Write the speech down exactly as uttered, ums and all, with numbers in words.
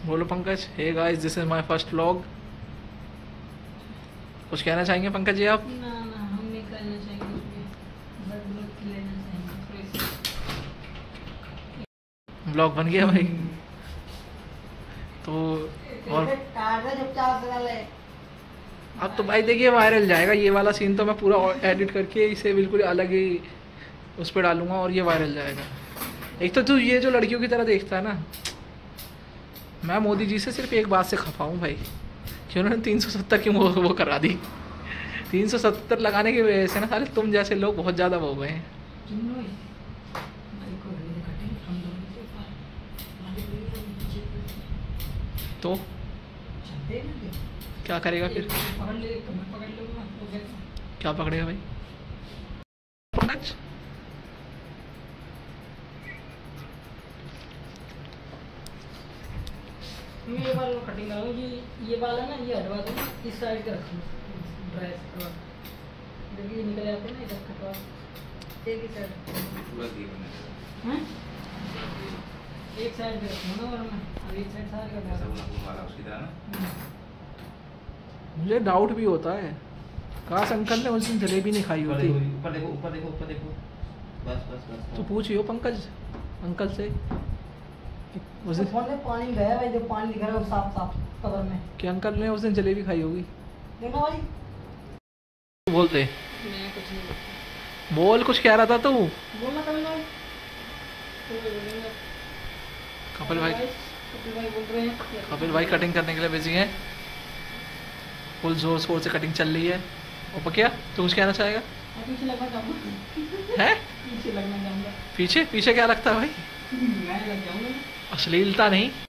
बोलो Pankaj. Hey guys, this is my first vlog. कुछ कहना चाहेंगे पंकज जी आप? ना ना हम नहीं करना चाहेंगे, बस दूध खिलाना चाहेंगे। व्लॉग बन गया भाई। तो और अब तो भाई देखिए वायरल जाएगा ये वाला सीन, तो मैं पूरा एडिट करके इसे बिल्कुल अलग ही उस पर डालूंगा और ये वायरल जाएगा। एक तो तू ये जो लड़कियों की तरह देखता है ना, मैं मोदी जी से सिर्फ एक बात से खफा हूँ भाई कि उन्होंने तीन सौ सत्तर की वो, वो करा दी। तीन सौ सत्तर लगाने की वजह से ना सारे तुम जैसे लोग बहुत ज़्यादा वो हो गए हैं। तो क्या करेगा फिर? क्या पकड़ेगा भाई? पंकज ये वाला कटिंग करो, ये ये वाला ना ये हटवा दो ना, इस साइड का रखो ड्रेस का। जब ये निकल जाते हैं ना इधर कटवा, एक ही साइड हैं, एक साइड पे रखो ना, वरना अब एक साइड सारे का डाल। मुझे डाउट भी होता है काश अंकल ने उस दिन जलेबी नहीं खाई होती। ऊपर देखो, ऊपर देखो, ऊपर देखो। बस बस बस तो पूछियो पंकज अंकल से उस दिन फोन में पानी गया भाई, जो पानी दिख रहा है वो साफ साफ कवर में, कि अंकल ने उस दिन जलेबी खाई होगी। देखो भाई बोलते मैं कुछ नहीं बोल, कुछ कह रहा था तू? बोलना कभी भाई, कपिल भाई कपिल भाई बोल रहे हैं। कपिल भाई कटिंग करने के लिए बिजी हैं, फुल जोर शोर से कटिंग चल रही है। और क्या तू कुछ कहना चाहेगा? पीछे लगना चाहूँगा, है पीछे लगना चाहूँगा। पीछे पीछे क्या लगता है भाई? मैं लग जाऊँगा। अश्लीलता नहीं।